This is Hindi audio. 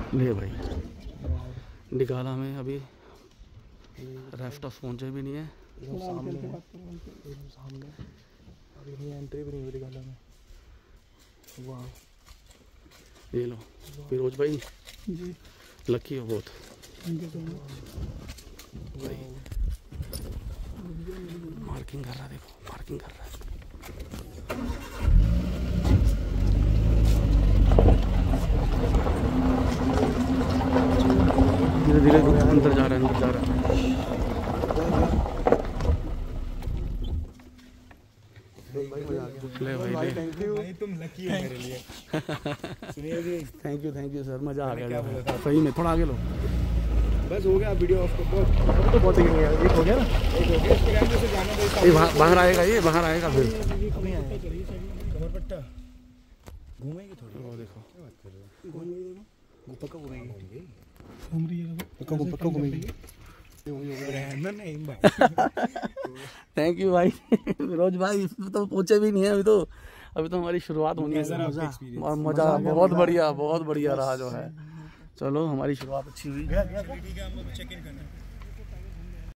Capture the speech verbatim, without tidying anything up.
ले भाई निकाला हमें, अभी रेस्ट हाउस पहुँचे भी नहीं है। सामने है, सामने अभी एंट्री भी नहीं हुई निकाला में। वाह ये लो फिरोज भाई जी, लकी हो बहुत भाई। मार्किंग कर रहा है, देखो मार्किंग कर रहा है। धीरे धीरे अंदर जा रहा है, अंदर जा रहा है। ले भाई ले, थैंक यू भाई, तुम लकी हो मेरे लिए। सुनिए जी, thank you thank you sir, मजा आ गया सही में। थोड़ा आगे लो, बस हो गया वीडियो ऑफ। बहुत तो बहुत एक हो गया ना, एक हो गया। इसके कैमरे से जाने दो, ये बाहर आएगा, ये बाहर आएगा फिर कमर पट्टा घूमेगी थोड़ी। वो देखो क्या बात कर रहे हो, घूमेगी पक्का घूमेगी, घूम रही है पक्का पक्का घूमेगी। थैंक यू भाई फिरोज भाई, इसमें तो पहुंचे भी नहीं है अभी तो, अभी तो हमारी शुरुआत होनी है। मजा मजा बहुत बढ़िया, बहुत बढ़िया रहा जो है। चलो हमारी शुरुआत अच्छी हुई।